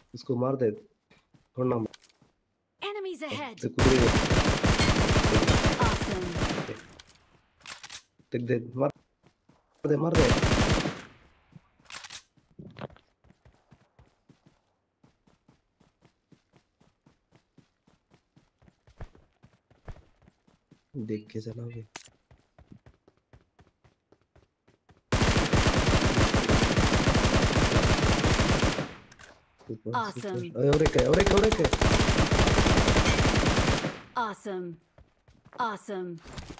इसको मार दे, थोड़ा ना Enemies ahead! कूद रही है। Awesome! देख दे, मार दे, मार दे। देख के चलाओगे। ऊपर Awesome! ऊपर, और एक है, और एक है, और एक है। Awesome! Awesome!